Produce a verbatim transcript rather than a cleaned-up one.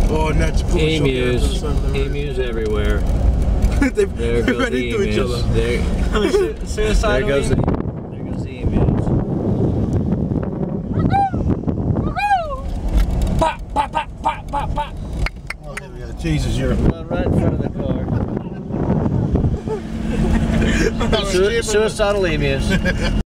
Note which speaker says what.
Speaker 1: Oh, and that's
Speaker 2: emus. Emus everywhere.
Speaker 1: they,
Speaker 2: there
Speaker 1: they're
Speaker 2: goes
Speaker 1: running
Speaker 2: the
Speaker 1: to each
Speaker 2: emus.
Speaker 1: other.
Speaker 2: There,
Speaker 3: Suicidal.
Speaker 2: there goes the, there goes the emus. Pop, pop, pop, pop, pop, pop.
Speaker 1: Oh, here we go. Jesus, you're
Speaker 2: Run right in front of the car. Su suicidal emus.